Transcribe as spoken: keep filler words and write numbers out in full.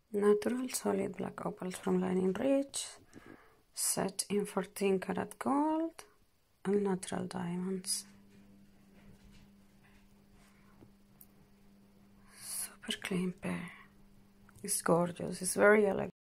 Natural solid black opals from Lenin Ridge, set in fourteen karat gold and natural diamonds. Super clean pair. It's gorgeous. It's very elegant.